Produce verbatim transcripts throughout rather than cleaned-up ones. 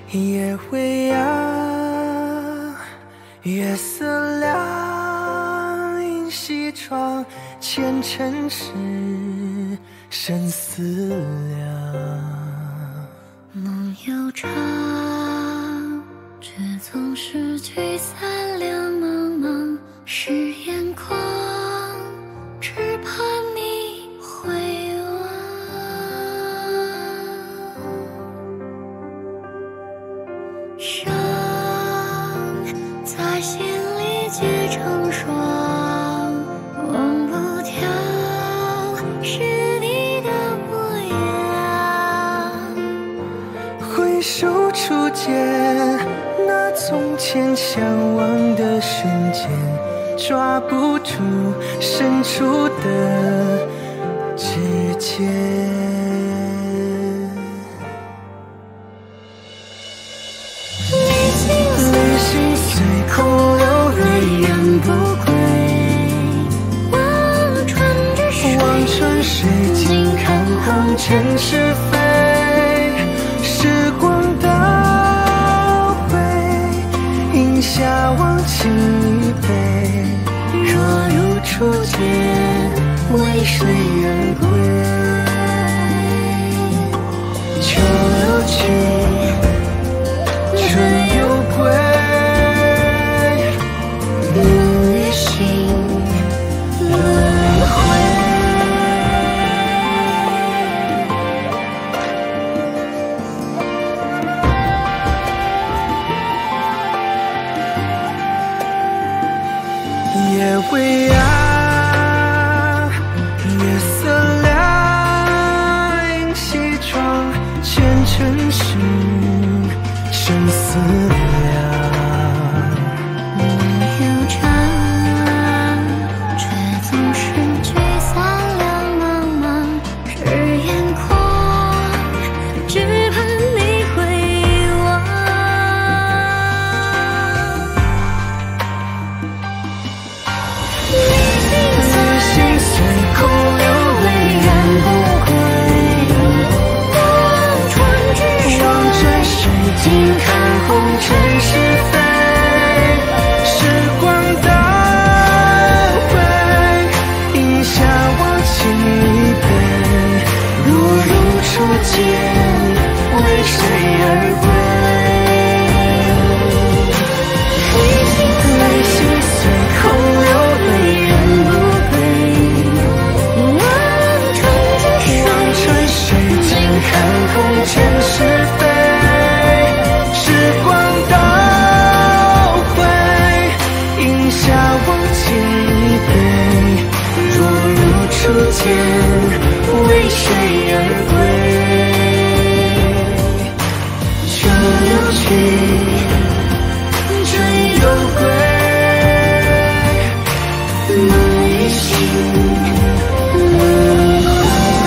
夜未央，月色亮，映西窗，前尘事，生思量。 梦悠长，却总是聚散两茫茫。是眼眶，只盼你回望。伤在心里结成霜，忘不掉是你的模样。 回首初见，那从前相望的瞬间，抓不住伸出的指尖。旅行随空流，泪人不归。 望穿之水， 望穿水，尽看红尘是非。时光倒回，饮下忘情一杯。若如初见，为谁而归？秋又去，春又归，梦与醒轮回。夜未央，月色亮，映西窗，前尘事，生思量。 梦悠长，却总是聚散两茫茫。是眼眶，只盼你回望。 旅行随空流，泪人不归。 望穿之水， 望穿水，尽看红尘是非。时光倒回，饮下忘情一杯。若如初见，为谁而归？旅行随空流，泪人不归。 望穿之水， 望穿水，尽看红尘是非。时光倒回，饮下忘情一杯。若如初见，为谁而归？秋又去，春又归，梦与醒轮回。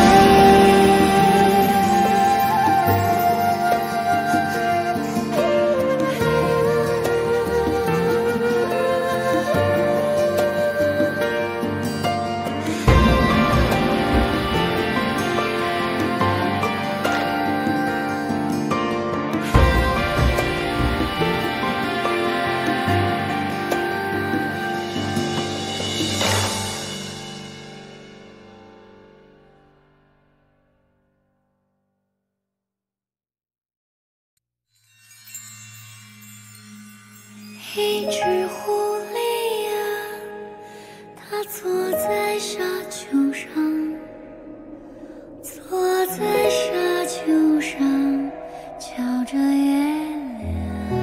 一只狐狸呀，它坐在沙丘上，坐在沙丘上，瞧着月亮。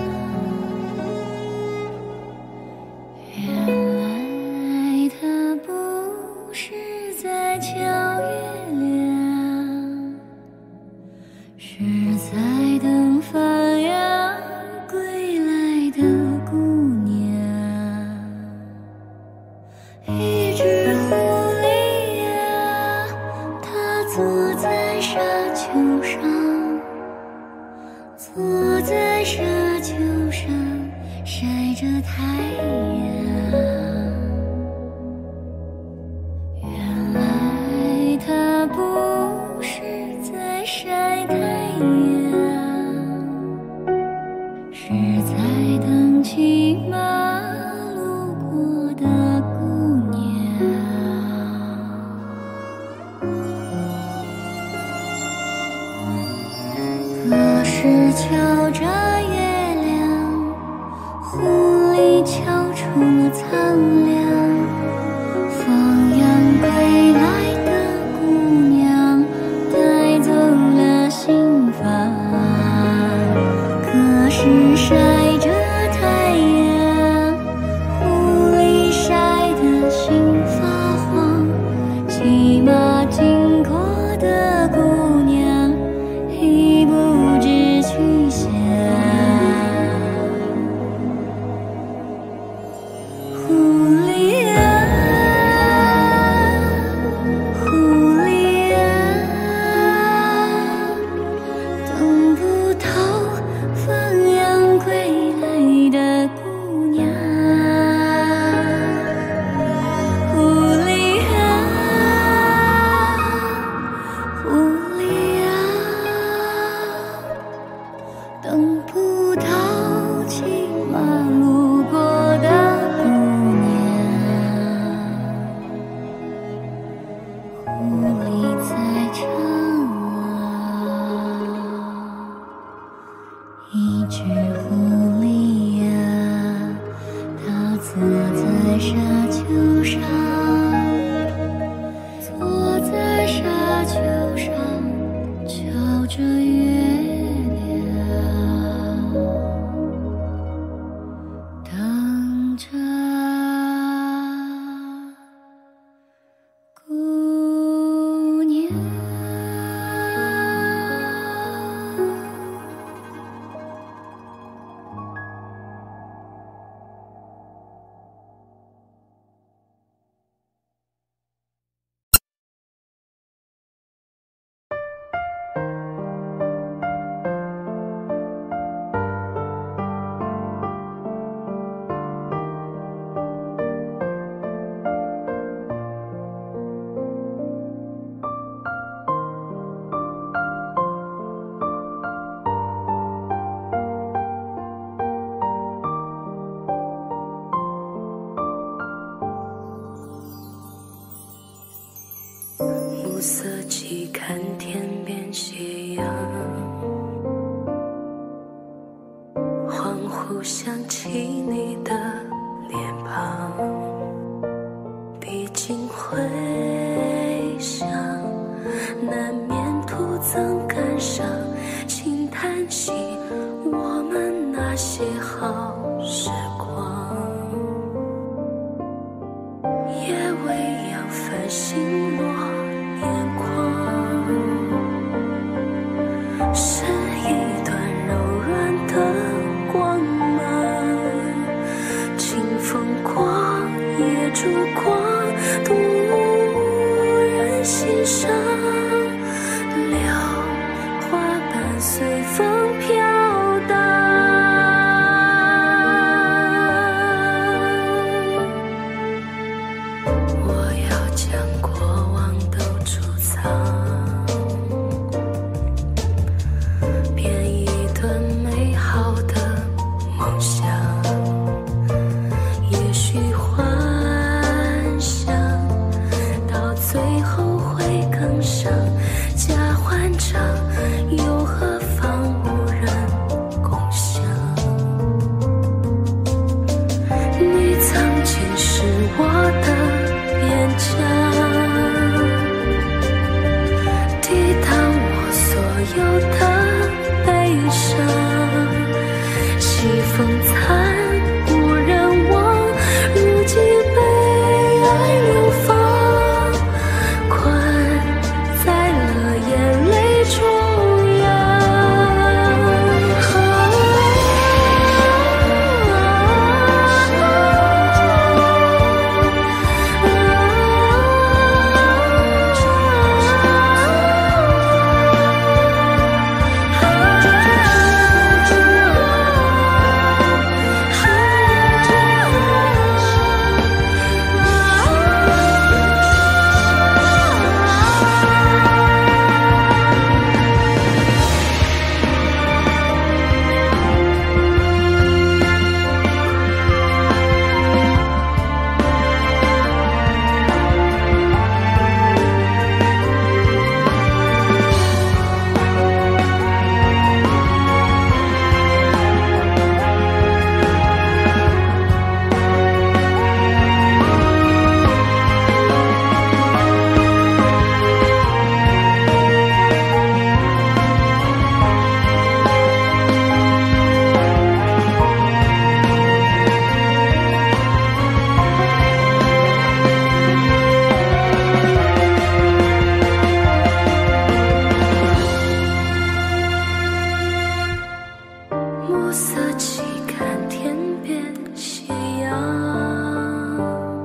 原来它不是在瞧月亮，是在等繁阳归来的姑娘。一只狐狸呀，它坐在沙丘上，坐在沙丘上，晒着太阳。原来它不是在晒太阳， 是瞧着月亮，狐狸瞧出了苍凉。放羊归来的姑娘，带走了心房。可是晒着太阳，狐狸晒得心发慌。骑马经过的姑娘，已不知去向。狐狸啊，狐狸啊，等不到放羊归来的姑娘。狐狸啊，狐狸啊，等不到骑马路过的姑娘。狐狸在唱啊，一只狐狸呀，它坐在沙丘上，坐在沙丘上，瞧着月亮，等着姑娘。 暮色起，看天边斜阳，恍惚想起你的脸庞，毕竟回想，难免徒增感伤，轻叹息我们那些好时光，夜未央繁星落眼眶，是一段柔软的光芒，清风光，夜烛光，独人欣赏，榴花瓣随风飘。 暮色起看天边夕阳，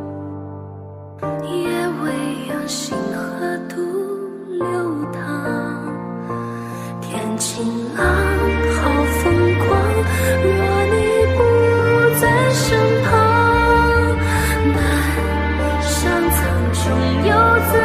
夜未央星河渡流淌，天晴朗好风光，若你不在身旁，南上苍穹又怎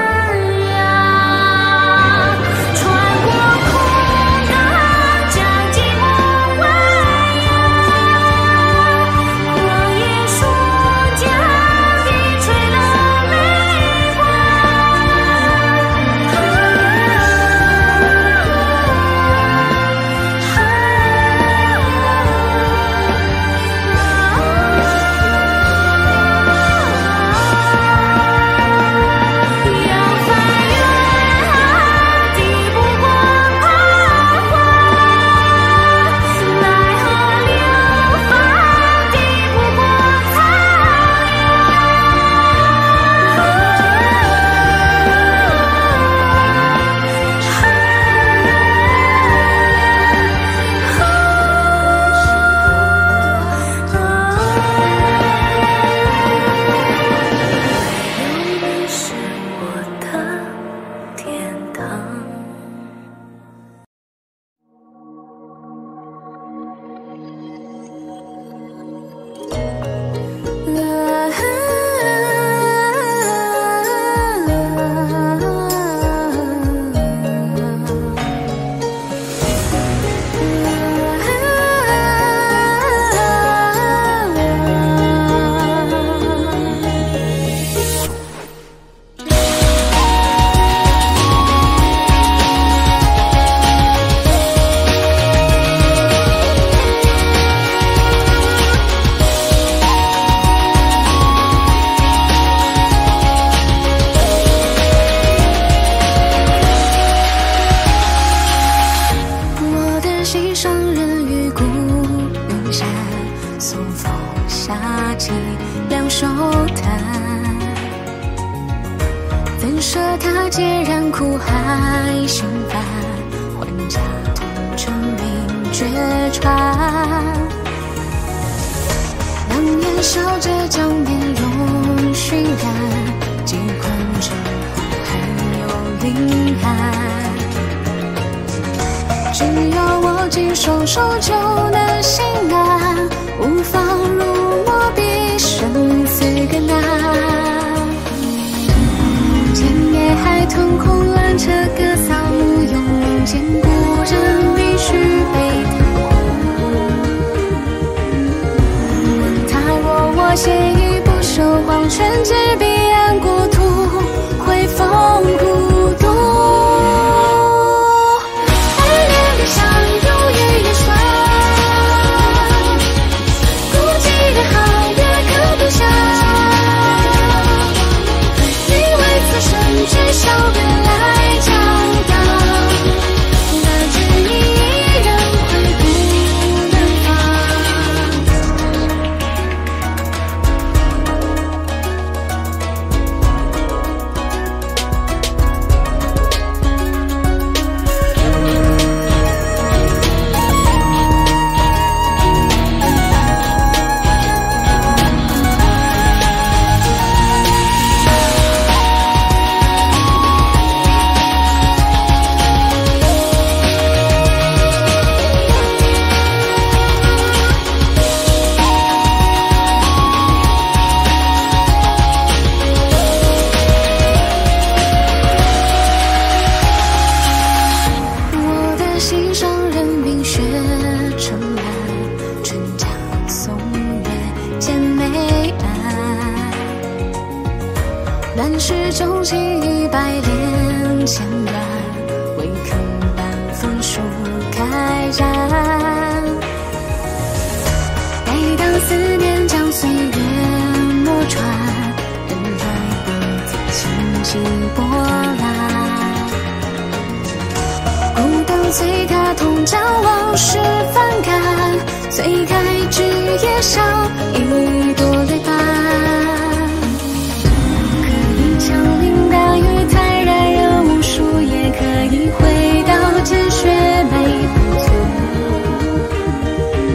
回到积雪没不足。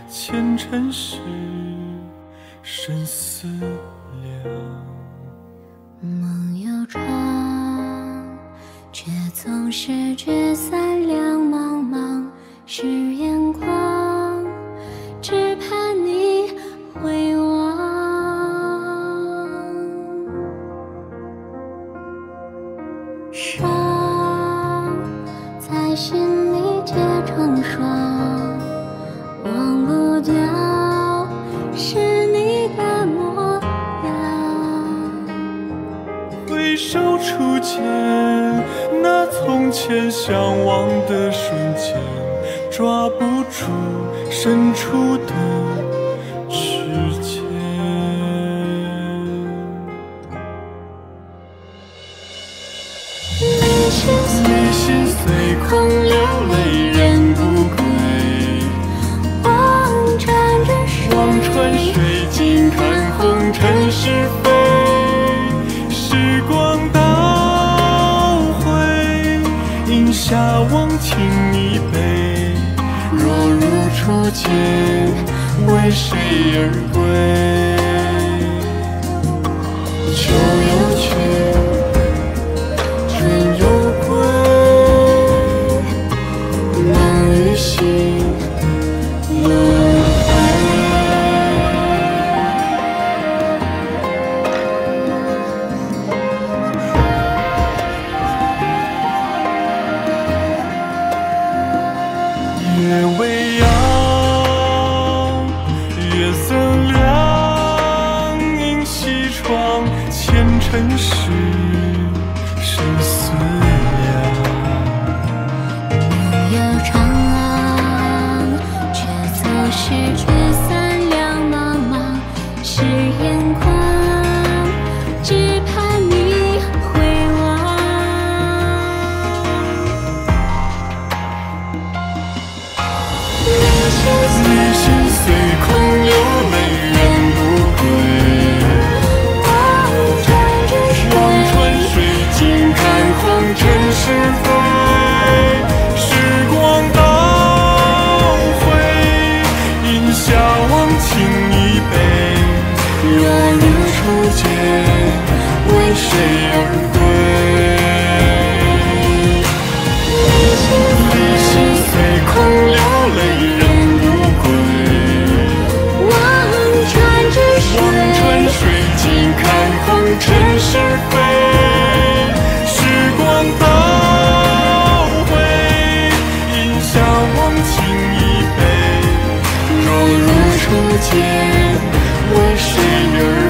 前尘事，生死两。 梦又长，却总是聚散两茫茫。是眼光，只盼你回望。伤在心里结成霜，忘不掉是你的模样。 回首初见，那从前相望的瞬间，抓不住伸出的指尖。离心随空流泪人不归， 望穿着水， 望穿水尽看红尘是非。时光倒回，饮下忘情一杯。若如初见，为谁而归？秋又去，春又归，梦与醒轮回。夜未央，月色亮，映西窗，前尘事，生死两。 梦又长，却总是聚散两茫茫。是眼光，只盼你回望。 离心随空流泪人不归， 望穿着水， 望穿水尽看红尘是非。时光倒回，饮下忘情一杯。若如初见，为谁而归？离心随空流泪人不归， 望穿着水， 望穿水尽看红尘是非。时光倒回，饮下忘情一杯。若如初见，为谁而